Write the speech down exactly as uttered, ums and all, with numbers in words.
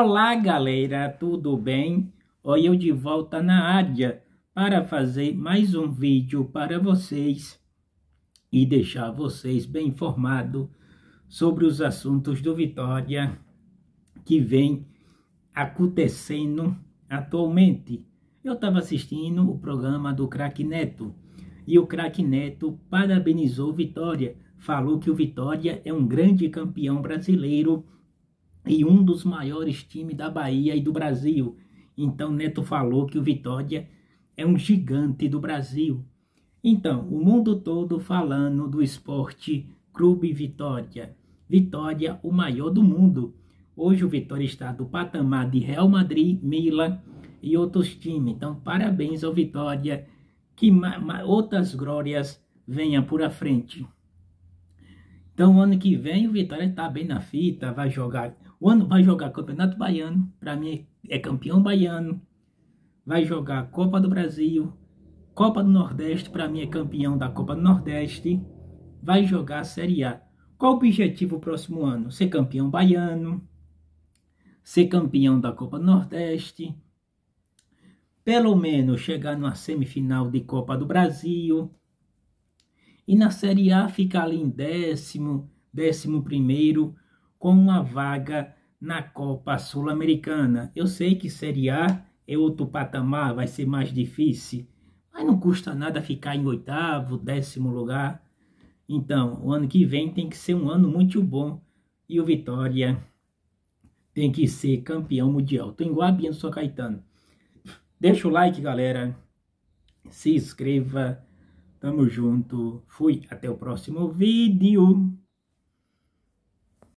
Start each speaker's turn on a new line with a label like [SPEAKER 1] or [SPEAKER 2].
[SPEAKER 1] Olá, galera, tudo bem? Olha eu de volta na área para fazer mais um vídeo para vocês e deixar vocês bem informados sobre os assuntos do Vitória que vem acontecendo atualmente. Eu estava assistindo o programa do Craque Neto e o Craque Neto parabenizou o Vitória, falou que o Vitória é um grande campeão brasileiro e um dos maiores times da Bahia e do Brasil. Então Neto falou que o Vitória é um gigante do Brasil. Então, o mundo todo falando do Esporte Clube Vitória. Vitória, o maior do mundo. Hoje o Vitória está do patamar de Real Madrid, Milan e outros times. Então, parabéns ao Vitória, que outras glórias venham por a frente. Então, ano que vem o Vitória está bem na fita, vai jogar, o ano vai jogar Campeonato Baiano, para mim é campeão baiano, vai jogar Copa do Brasil, Copa do Nordeste, para mim é campeão da Copa do Nordeste, vai jogar a Série A. Qual o objetivo próximo ano? Ser campeão baiano, ser campeão da Copa do Nordeste, pelo menos chegar numa semifinal de Copa do Brasil. E na Série A ficar ali em décimo, décimo primeiro, com uma vaga na Copa Sul-Americana. Eu sei que Série A é outro patamar, vai ser mais difícil, mas não custa nada ficar em oitavo, décimo lugar. Então, o ano que vem tem que ser um ano muito bom e o Vitória tem que ser campeão mundial. Tô em Guabiano, São Caetano. Deixa o like, galera. Se inscreva. Tamo junto. Fui. Até o próximo vídeo.